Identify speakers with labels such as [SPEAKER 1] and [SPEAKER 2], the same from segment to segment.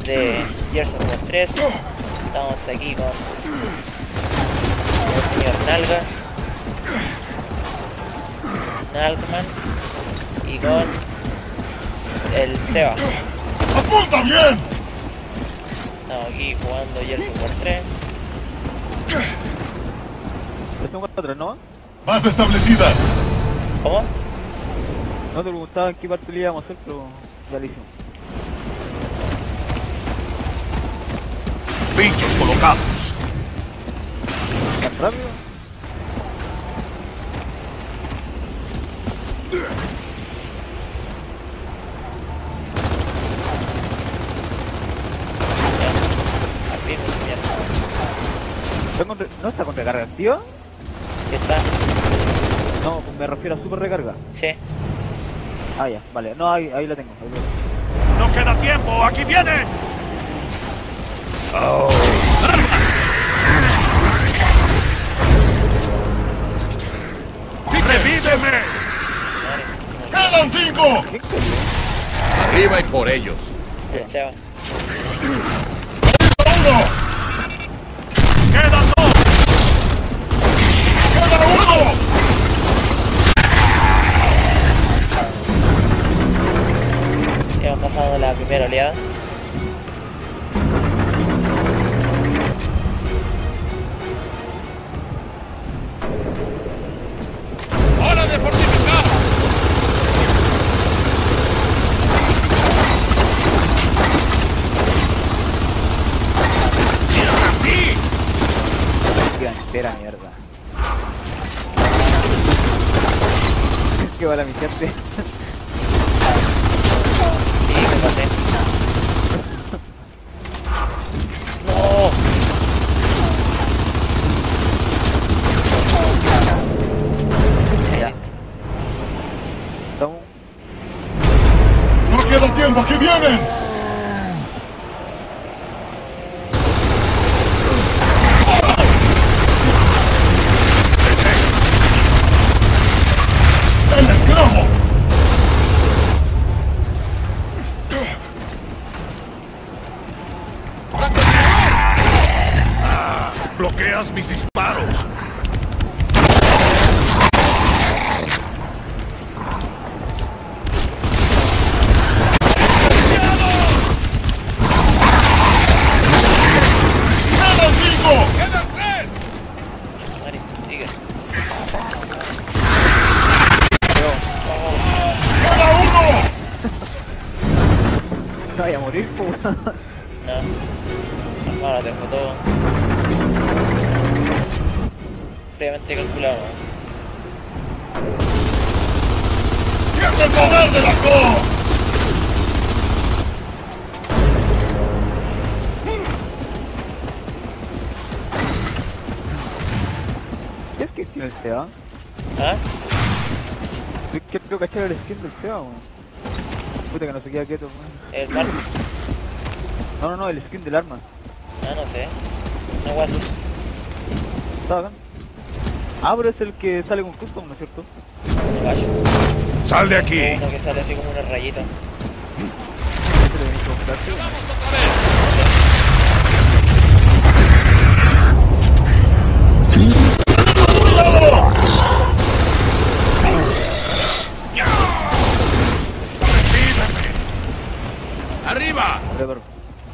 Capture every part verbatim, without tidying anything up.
[SPEAKER 1] de Gears of War tres. Estamos aquí con el señor Nalga, Nalgman y con el Seba.
[SPEAKER 2] ¡Apunta bien!
[SPEAKER 1] Estamos aquí jugando Gears of War tres.
[SPEAKER 3] Es un cuatro, ¿no?
[SPEAKER 2] Más establecida.
[SPEAKER 1] ¿Cómo?
[SPEAKER 3] No te preguntaba en qué parte le íbamos a hacer, pero ya lo hicimos.
[SPEAKER 2] Bichos colocados.
[SPEAKER 3] ¿Tan rápido?
[SPEAKER 1] Aquí me mierda.
[SPEAKER 3] ¿Está con re- ¿No está con recarga activa?
[SPEAKER 1] ¿Qué está?
[SPEAKER 3] No, me refiero a super recarga.
[SPEAKER 1] Sí.
[SPEAKER 3] Ah, ya, vale. No, ahí, ahí la tengo. Ahí la tengo.
[SPEAKER 2] ¡No queda tiempo! ¡Aquí vienen! Oh. ¡Revíveme! ¡Quedan cinco!
[SPEAKER 3] ¿Qué quería?
[SPEAKER 4] Arriba y por ellos.
[SPEAKER 1] El Seba.
[SPEAKER 2] ¡Uno! ¡Quedan dos! ¡Queda uno!
[SPEAKER 1] Ya hemos pasado la primera oleada.
[SPEAKER 4] ¡Hora de fortificar!
[SPEAKER 2] ¡Tierra así!
[SPEAKER 3] Queda entera mierda. ¿Qué va la mi gente?
[SPEAKER 1] Sí, me pasé. No.
[SPEAKER 3] Ya. Estamos.
[SPEAKER 2] ¡No queda tiempo! ¡Aquí vienen! ¡En el clavo! Ah, ¡bloqueas mis disparos! ¡Quedan cinco!
[SPEAKER 4] ¡Quedan tres!
[SPEAKER 1] Mari, sigue.
[SPEAKER 2] ¡Queda uno!
[SPEAKER 3] No vaya a morir, po.
[SPEAKER 1] No. Ahora tengo todo previamente calculado.
[SPEAKER 2] ¡Siente el poder de la co!
[SPEAKER 3] ¿Qué es que tiene el Seba?
[SPEAKER 1] ¿Ah?
[SPEAKER 3] ¿Qué creo que cachar el skin del Seba, weón? Puta que no se queda quieto, weón.
[SPEAKER 1] El mar.
[SPEAKER 3] No, no, no, el skin del arma.
[SPEAKER 1] Ah, no sé. No guardo.
[SPEAKER 3] ¿Está acá? Ah, pero es el que sale con custom, ¿no es cierto?
[SPEAKER 1] No gallo.
[SPEAKER 2] ¡Sal de aquí!
[SPEAKER 1] Uno que sale así como una rayita.
[SPEAKER 3] Ese lo tenéis que comprar, sí, weón.
[SPEAKER 4] ¡Vamos otra vez! ¡Arriba!
[SPEAKER 3] Pero, pero,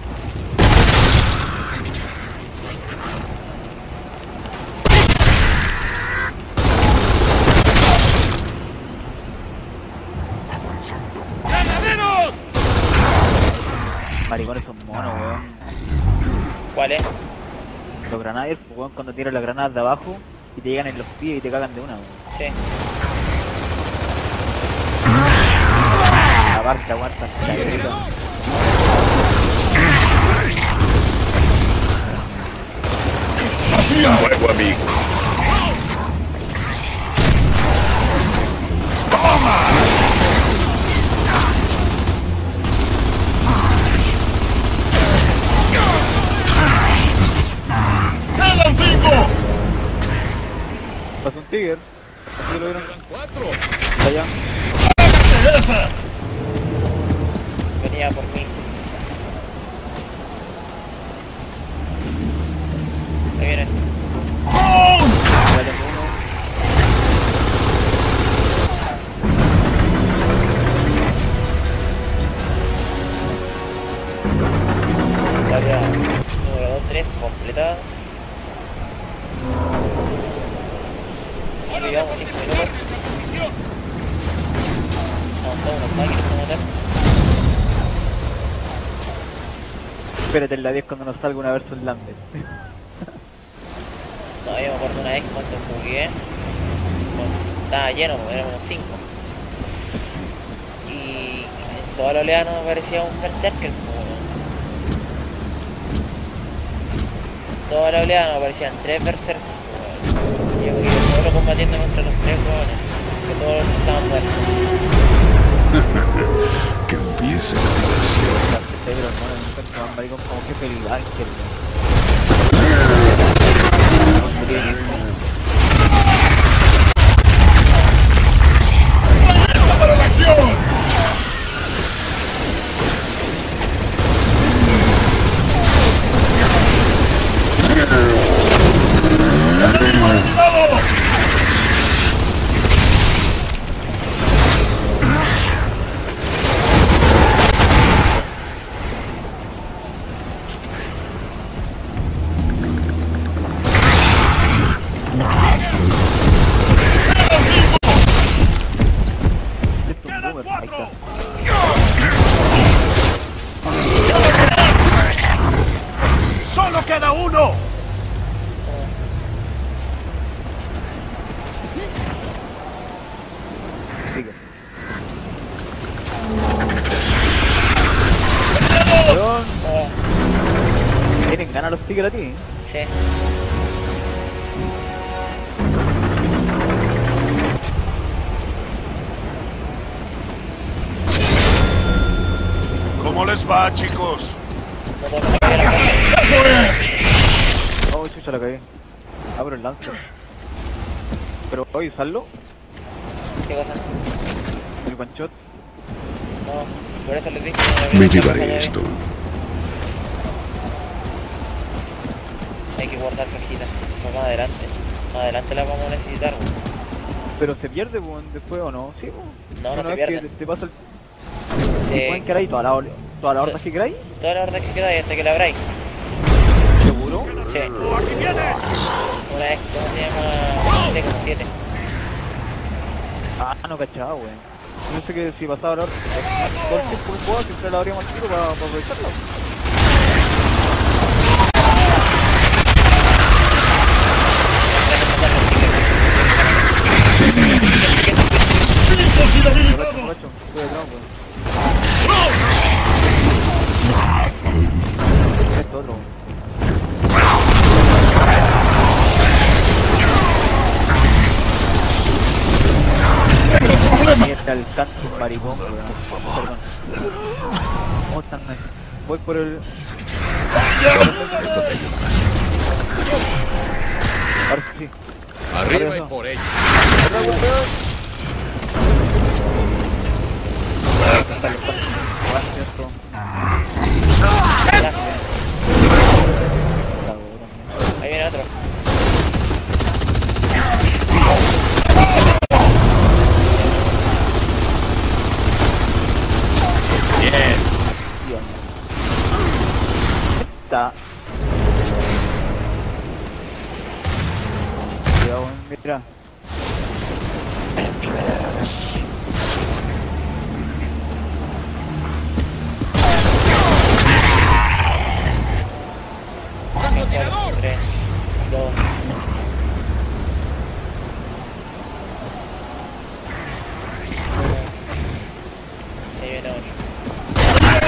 [SPEAKER 4] ¡Granaderos!
[SPEAKER 3] maricones son monos, weón.
[SPEAKER 1] ¿Cuál es?
[SPEAKER 3] Los granaders, pues, weón, cuando tiran las granadas de abajo y te llegan en los pies y te cagan de una, weón.
[SPEAKER 1] Sí.
[SPEAKER 3] Aparte, aguantan. la grita.
[SPEAKER 4] ¡Fuego, amigo!
[SPEAKER 2] ¡Quedan cinco!
[SPEAKER 3] Pasó un Tiger. Así lo vieron.
[SPEAKER 4] ¡Quedan cuatro!
[SPEAKER 3] Allá.
[SPEAKER 2] ¡Hágate esa!
[SPEAKER 1] Venía por mí. aliada número dos tres completada.
[SPEAKER 4] Hora de
[SPEAKER 1] Digamos cinco
[SPEAKER 4] fortificar
[SPEAKER 1] minutos.
[SPEAKER 4] nuestra posición.
[SPEAKER 1] Aguantamos unos máquinas a matar.
[SPEAKER 3] Espérate en la diez cuando nos salga una versus Lambert.
[SPEAKER 1] No, yo me acuerdo una vez cuando jugué. Cuando estaba lleno, porque éramos cinco. Y en toda la oleada nos aparecía un berserker. Toda la oleada nos aparecían tres berserkers. Y yo me quedé solo combatiendo contra los tres hueones. Que todos estaban muertos.
[SPEAKER 5] Que empiece la diversión.
[SPEAKER 3] Pero hermano, me encuentro más maricón como jefe del ángel.
[SPEAKER 2] ¡Para la acción! ¡Enemigo eliminado!
[SPEAKER 3] Ahí está.
[SPEAKER 4] ¡Solo queda uno!
[SPEAKER 3] Sigue. Weón,
[SPEAKER 1] Ah,
[SPEAKER 3] ¿tienen ganas los tigres a ti?
[SPEAKER 1] sí.
[SPEAKER 4] ¿Cómo les va, chicos?
[SPEAKER 1] No tengo que cambiar la cosa.
[SPEAKER 2] ¡Eso es!
[SPEAKER 3] Oh, chucha, la cagué. Abro el lance. Pero voy a usarlo,
[SPEAKER 1] ¿Qué cosa?
[SPEAKER 3] el one shot.
[SPEAKER 1] No, por eso les dije que no había
[SPEAKER 5] Me
[SPEAKER 1] otra cosa
[SPEAKER 5] llevaré
[SPEAKER 1] de-
[SPEAKER 5] esto.
[SPEAKER 1] Hay que guardar cajitas. Pues más adelante. Más adelante la vamos a necesitar, weón.
[SPEAKER 3] Pero se pierde, weón, después o no, sí, weón.
[SPEAKER 1] No, no
[SPEAKER 3] Una
[SPEAKER 1] se
[SPEAKER 3] vez
[SPEAKER 1] pierde.
[SPEAKER 3] que te pasa el.
[SPEAKER 1] Eh,
[SPEAKER 3] Pueden quedar ahí toda la, ole- toda la horda que queráis,
[SPEAKER 1] Toda la verdad que queda y hasta que la abráis.
[SPEAKER 3] seguro.
[SPEAKER 1] Sí.
[SPEAKER 4] ¡Aquí viene!
[SPEAKER 1] Una vez, ¿cómo se llama? seis como siete.
[SPEAKER 3] Ah, no cachaba, weón. Yo sé que si pasaba la horda, todo el tiempo que jugaba siempre la abríamos al tiro para, para aprovecharla.
[SPEAKER 2] ¡Pisos
[SPEAKER 3] Aprovecho,
[SPEAKER 2] inhabilitados!
[SPEAKER 3] aprovecho. Estoy detrás, weón. Esto otro, weón. Mierda, el canto maricón, weón. Perdón. ¿Cómo están, man? Voy por el. Ahora sí.
[SPEAKER 4] Arriba y
[SPEAKER 3] eso.
[SPEAKER 4] por ello.
[SPEAKER 3] Atrás, weón. Dale, dale. Gracias, esto.
[SPEAKER 1] Ahí viene otro.
[SPEAKER 4] Bien.
[SPEAKER 3] Está. Cuidado, mira.
[SPEAKER 1] Cuatro, tres, dos. Ahí viene otro.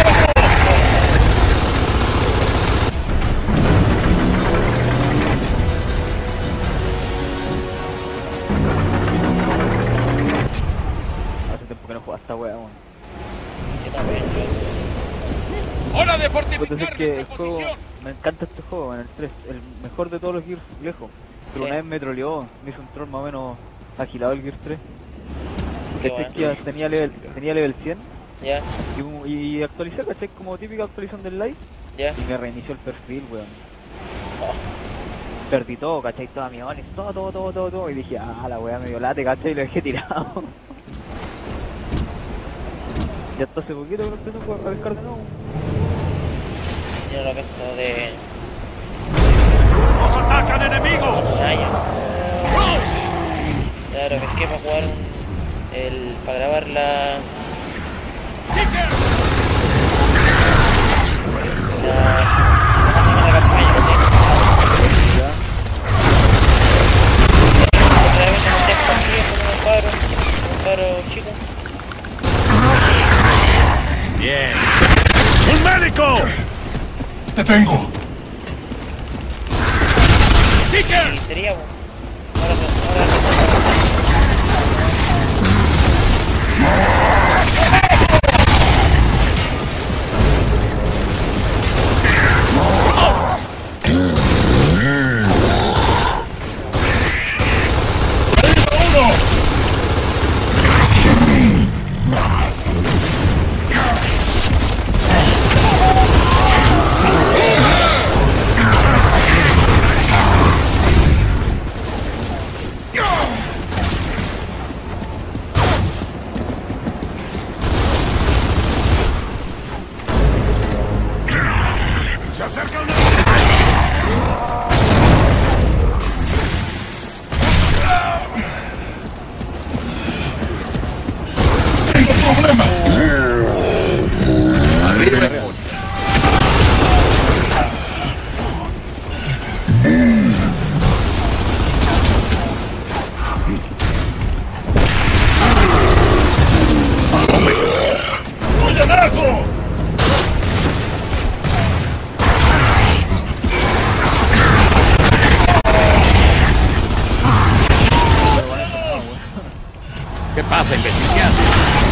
[SPEAKER 3] Hace tiempo que no juego a esta wea, weón.
[SPEAKER 1] Yo también.
[SPEAKER 4] ¡Hora de
[SPEAKER 3] Puedo decir
[SPEAKER 4] fortificar
[SPEAKER 3] que el
[SPEAKER 4] nuestra
[SPEAKER 3] juego,
[SPEAKER 4] posición!
[SPEAKER 3] me encanta este juego, en el tres, el mejor de todos los Gears lejos. Pero
[SPEAKER 1] Sí.
[SPEAKER 3] una vez me troleó, me hizo un troll más o menos agilado el Gears tres.
[SPEAKER 1] Qué
[SPEAKER 3] Este
[SPEAKER 1] bueno.
[SPEAKER 3] que ya tenía level, tenía level cien
[SPEAKER 1] Ya,
[SPEAKER 3] y, un- y actualicé, ¿cachai? Como típica actualización del live
[SPEAKER 1] ya.
[SPEAKER 3] y me reinició el perfil, weón.
[SPEAKER 1] Oh,
[SPEAKER 3] Perdí todo, ¿cachai? Todas mis iones, todo, todo, todo, todo, todo. Y dije, ah, la weá me dio late, ¿cachai? Y lo dejé tirado. Y hasta hace poquito que lo empecé a jugar a pescar de nuevo.
[SPEAKER 1] tiene lo que esto de...
[SPEAKER 4] ¡Nos atacan enemigos!
[SPEAKER 1] Raya. Claro, que es que para jugar un... El... para grabar la... La... La campaña, ¿no? Otra vez en un texto aquí, con un paro, un paro chico.
[SPEAKER 4] Bien. ¡Un médico!
[SPEAKER 2] ¡Te tengo!
[SPEAKER 1] Y sería, bueno. Ahora, ahora,
[SPEAKER 4] ¡Se acerca una!
[SPEAKER 2] ¡Tengo problemas!
[SPEAKER 4] ¡Arriba, demonio!
[SPEAKER 2] ¡Oye eso!
[SPEAKER 4] ¿Qué pasa, imbécil? ¿Qué haces?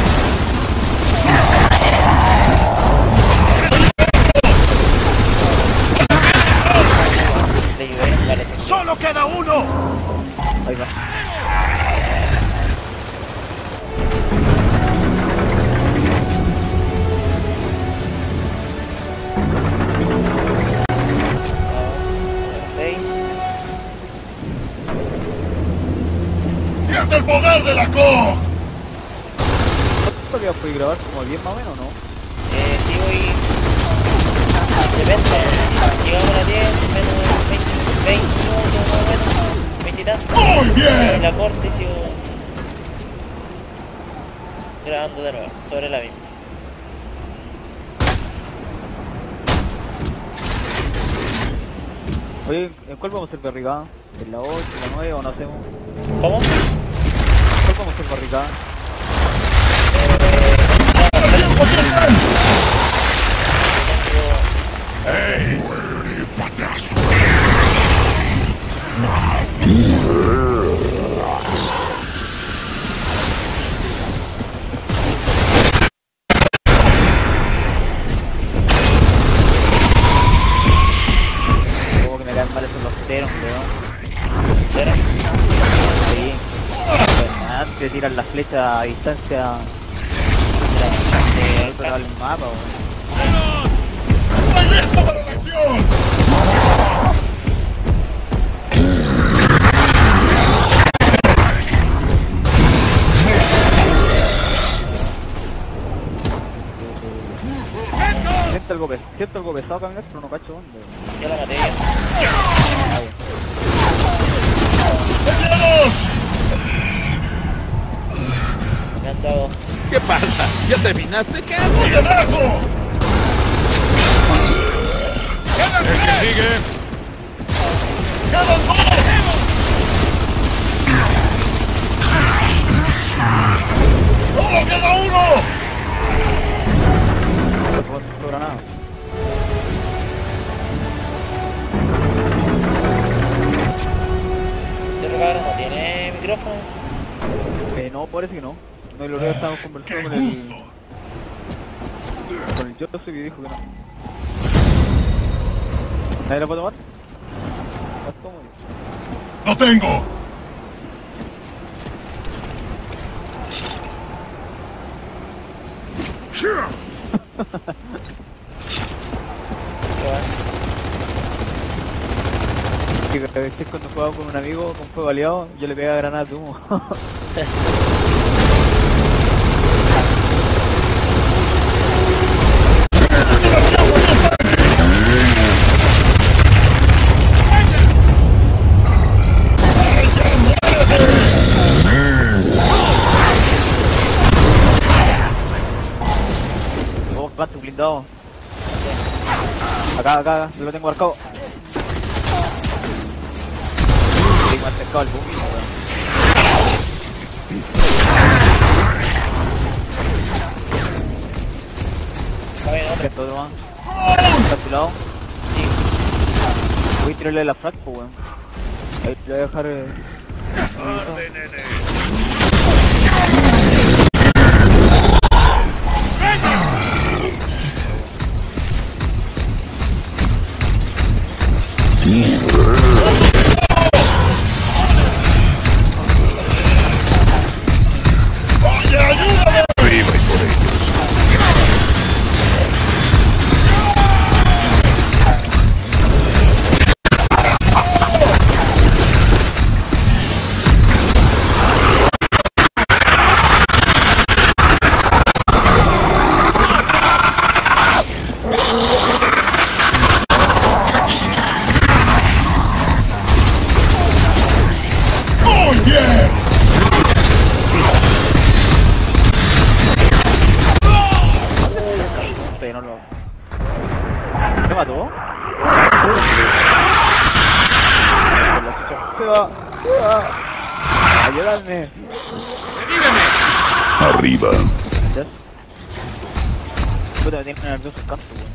[SPEAKER 1] le ayudé, vale.
[SPEAKER 4] ¡Solo queda uno!
[SPEAKER 3] Ahí va.
[SPEAKER 1] Dos, seis.
[SPEAKER 2] ¡Siente el poder de la C O G!
[SPEAKER 3] ¿Cuánto había podido grabar? ¿Como diez más o menos, no?
[SPEAKER 1] Eh, sí voy... Depende. Llegamos a las diez, menos veinte, veinte minutos más o menos. veinte y tantos.
[SPEAKER 2] ¡Muy
[SPEAKER 1] Y
[SPEAKER 2] bien!
[SPEAKER 1] la corte y sigo... grabando de nuevo, sobre la misma.
[SPEAKER 3] Oye, ¿en cuál vamos a hacer barricada? ¿En la ocho, en la nueve o no hacemos?
[SPEAKER 1] ¿Cómo?
[SPEAKER 3] ¿En cuál vamos a hacer barricada?
[SPEAKER 2] ¡Ey!
[SPEAKER 3] Como que me caen mal esos los teros, weón.
[SPEAKER 1] Cero.
[SPEAKER 3] Sí. Antes de tirar la flecha a distancia de otro lado del mapa, weón.
[SPEAKER 2] ¡Estoy listo para la acción!
[SPEAKER 3] Siento algo pesado, siento algo pesado caminar, pero no cacho dónde.
[SPEAKER 1] Ya la maté ya.
[SPEAKER 2] ¡Vamos!
[SPEAKER 1] Me han dado...
[SPEAKER 4] ¿Qué pasa? ¿Ya terminaste? ¿Qué haces?
[SPEAKER 2] ¡Oye eso!
[SPEAKER 4] ¡El que sigue!
[SPEAKER 2] ¡Quedan dos! ¡Solo queda uno!
[SPEAKER 3] No sobra nada.
[SPEAKER 1] Este regalo no tiene micrófono.
[SPEAKER 3] Eh, no, parece que no. No, y lo que estamos
[SPEAKER 2] ¡Qué
[SPEAKER 3] conversando con el...
[SPEAKER 2] gusto!
[SPEAKER 3] Con el Joseph y dijo que no. ¿Nadie lo puede tomar? ¿Lo tomo yo?
[SPEAKER 2] ¡Lo tengo!
[SPEAKER 1] Pero bueno,
[SPEAKER 3] Que a veces cuando jugaba con un amigo con fuego aliado, yo le pegaba granadas de humo. Acá, acá, acá, yo lo tengo marcado. Tengo acercado al boogie, weón.
[SPEAKER 1] A ver, ¿dónde?
[SPEAKER 3] Todo más. ¿Está a tu lado?
[SPEAKER 1] Sí.
[SPEAKER 3] Voy a tirarle la frag, pues, weón. Ahí le voy a dejar. Eh...
[SPEAKER 5] Arriba y por ellos.
[SPEAKER 2] Oh yeah!
[SPEAKER 3] Este no lo. ¿Se mató? Se va, se va. Ayúdame.
[SPEAKER 5] Arriba.
[SPEAKER 3] ¿Ya? Puta, me tiene nervioso el canto, weón.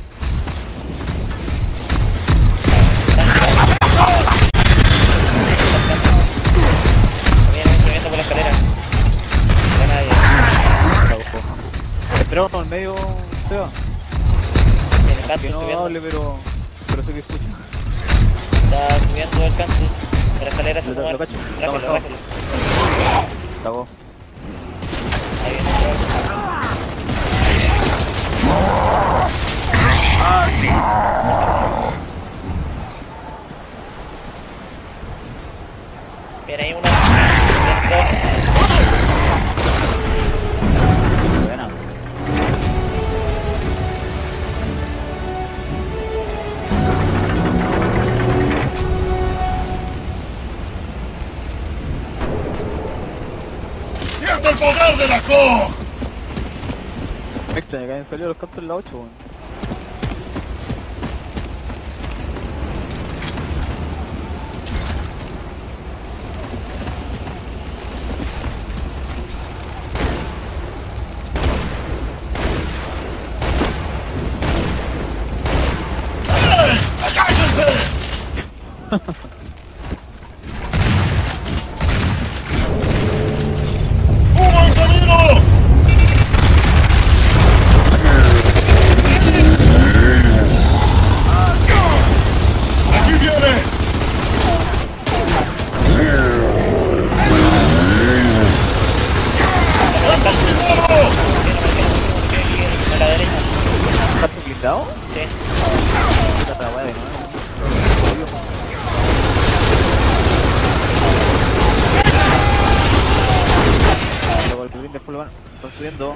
[SPEAKER 1] Viene subiendo por la escalera. No hay nadie.
[SPEAKER 3] Esperamos por el medio, Seba.
[SPEAKER 1] En el canto
[SPEAKER 3] Que no
[SPEAKER 1] subiendo.
[SPEAKER 3] hable, pero. Pero sé que escucha.
[SPEAKER 1] Está subiendo el canto. De la escalera se
[SPEAKER 3] Lo- lo
[SPEAKER 1] suma.
[SPEAKER 3] cacho. Está
[SPEAKER 1] Rápido,
[SPEAKER 3] marcado.
[SPEAKER 1] rápido.
[SPEAKER 3] Cagó.
[SPEAKER 1] Ahí viene otro. Viene ahí una. Viene
[SPEAKER 3] Buena.
[SPEAKER 2] ¡Siente el poder de la K!
[SPEAKER 3] Me extraña que hayan salido los cantos en la ocho, weón.
[SPEAKER 2] ¡Eh! ¡Cállense! ¡Humo en camino! ¡Aquí viene! ¡Continuado!
[SPEAKER 1] a la derecha.
[SPEAKER 3] ¿Canto blindado?
[SPEAKER 1] Sí.
[SPEAKER 3] Puta la weá de nuevo. Luego el blindado después lo van construyendo.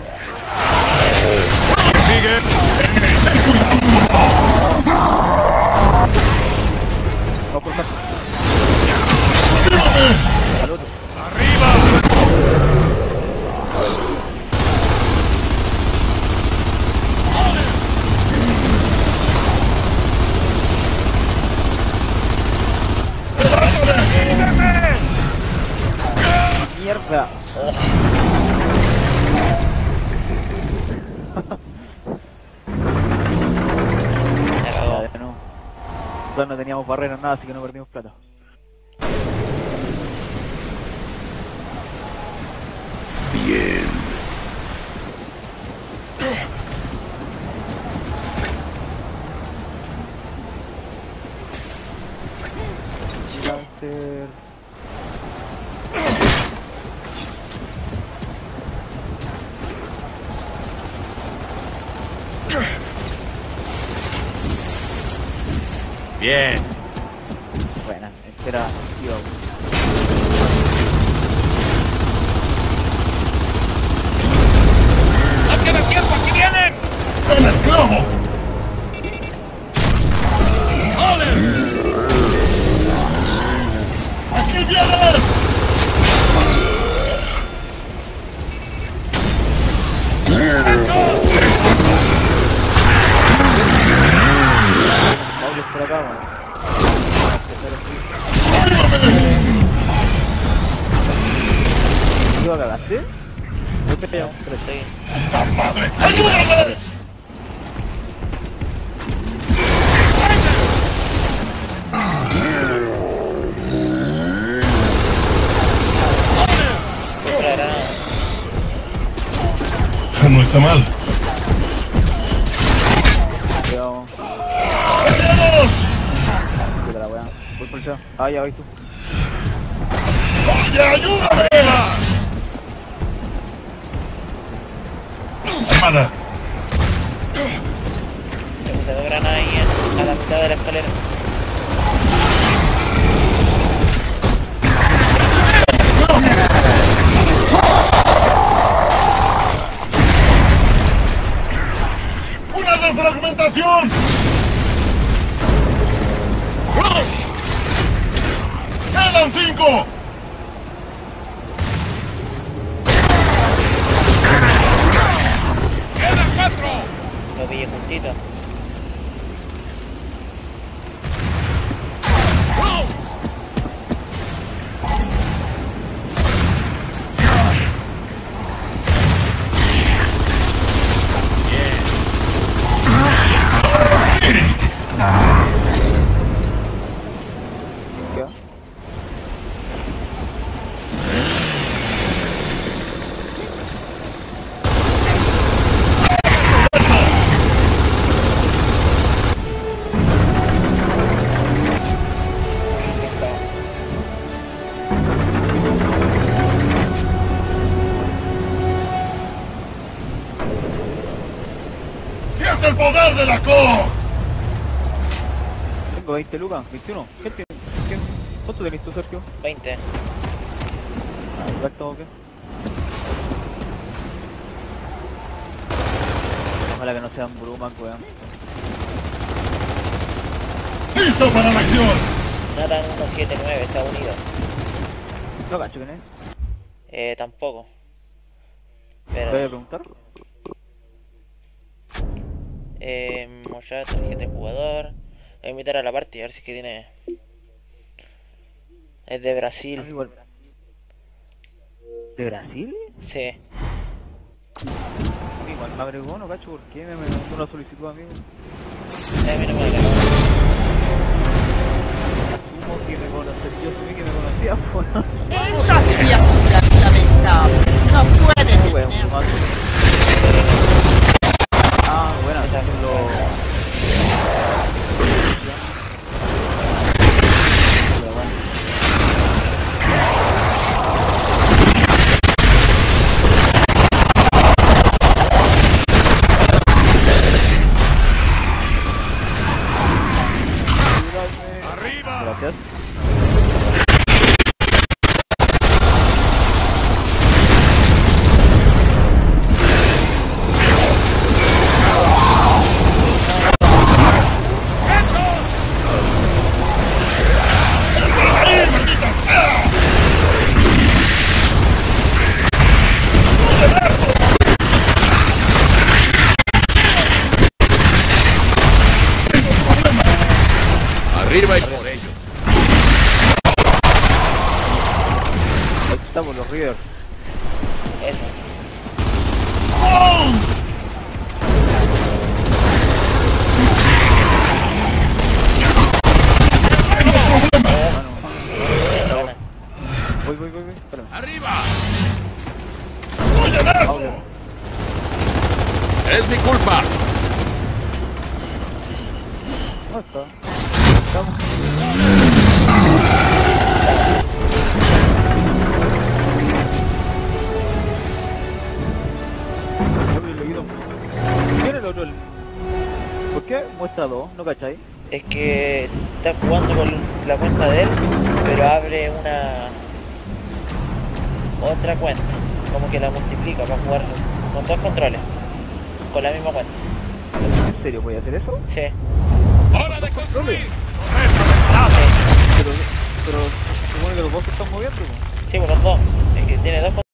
[SPEAKER 3] Vamos por canto. Al otro. Mierda.
[SPEAKER 1] Se acabó.
[SPEAKER 3] Ya, no. Nosotros no teníamos barreras, nada, así que no perdimos plata.
[SPEAKER 5] Bien.
[SPEAKER 3] Lancer.
[SPEAKER 4] Bien.
[SPEAKER 3] Buena, entera. Tío.
[SPEAKER 4] ¡No queda tiempo! ¡Aquí vienen!
[SPEAKER 2] ¡El esclavo! ¡Aquí viene!
[SPEAKER 3] ¿Sí? Yo te llamo, pero
[SPEAKER 1] Estoy...
[SPEAKER 2] ¡Puta madre! ¡Ayúdame!
[SPEAKER 1] Otra granada.
[SPEAKER 2] No está mal.
[SPEAKER 3] Cuidado. Cuida la weá. Voy por allá. Ah, ya, ahí tú.
[SPEAKER 2] ¡Oye, ayúdame! Armada.
[SPEAKER 1] Me puse dos granadas ahí en, a la mitad de la escalera.
[SPEAKER 2] ¡Una defragmentación! ¡Quedan cinco!
[SPEAKER 4] ¡Quedan cuatro!
[SPEAKER 1] Lo pillé justito.
[SPEAKER 3] ¿Qué?
[SPEAKER 2] ¡Siente el poder de la C O!
[SPEAKER 3] Tengo veinte lucas, veintiuno. ¿Qué tienes? ¿Qué? ¿Cuánto tenés tú, Sergio?
[SPEAKER 1] veinte.
[SPEAKER 3] Ah, ¿exacto o qué? Ojalá que no sean brumas, weón.
[SPEAKER 2] ¡Listo para la acción!
[SPEAKER 1] Nathan ciento setenta y nueve se ha unido.
[SPEAKER 3] No cacho, ¿quién es?
[SPEAKER 1] Eh, tampoco.
[SPEAKER 3] ¿Te voy a
[SPEAKER 1] Pero...
[SPEAKER 3] preguntar?
[SPEAKER 1] Eh, mostrar tarjeta de jugador. Voy a invitar a la party a ver si es que tiene. Es de
[SPEAKER 3] A mí
[SPEAKER 1] Brasil.
[SPEAKER 3] igual. ¿De Brasil?
[SPEAKER 1] Sí.
[SPEAKER 3] A mí igual me agregó, no cacho, ¿por qué me mandó una solicitud a mí?
[SPEAKER 1] Sí, a mí no me la cagó.
[SPEAKER 3] Asumo que me conoce, yo asumí que me conocía, pues.
[SPEAKER 6] Esas criaturas lamentables no pueden
[SPEAKER 3] Muy bueno,
[SPEAKER 6] tener...
[SPEAKER 3] más. Ah, bueno,
[SPEAKER 1] Esa
[SPEAKER 3] también lo... Pero bueno.
[SPEAKER 4] ¡Arriba!
[SPEAKER 3] Gracias.
[SPEAKER 5] Arriba y por ello.
[SPEAKER 3] Ahí estamos los Rivers.
[SPEAKER 1] Eso.
[SPEAKER 3] Bueno, voy, voy, voy, voy. Espérame.
[SPEAKER 4] ¡Arriba!
[SPEAKER 3] Audio.
[SPEAKER 5] Es mi culpa.
[SPEAKER 3] ¿Dónde está? Estamos. Abre el oído. ¿Quién es el otro? ¿Por qué muestra dos? ¿No cachai?
[SPEAKER 1] Es que está jugando con la cuenta de él, pero abre una otra cuenta, como que la multiplica para jugar con dos controles, con la misma cuenta.
[SPEAKER 3] ¿En serio voy a hacer eso?
[SPEAKER 1] Sí,
[SPEAKER 4] ¡Hora de construir!
[SPEAKER 3] Pero, pero, supone que los dos se están moviendo, ¿no?
[SPEAKER 1] sí, por los dos. Es que tiene dos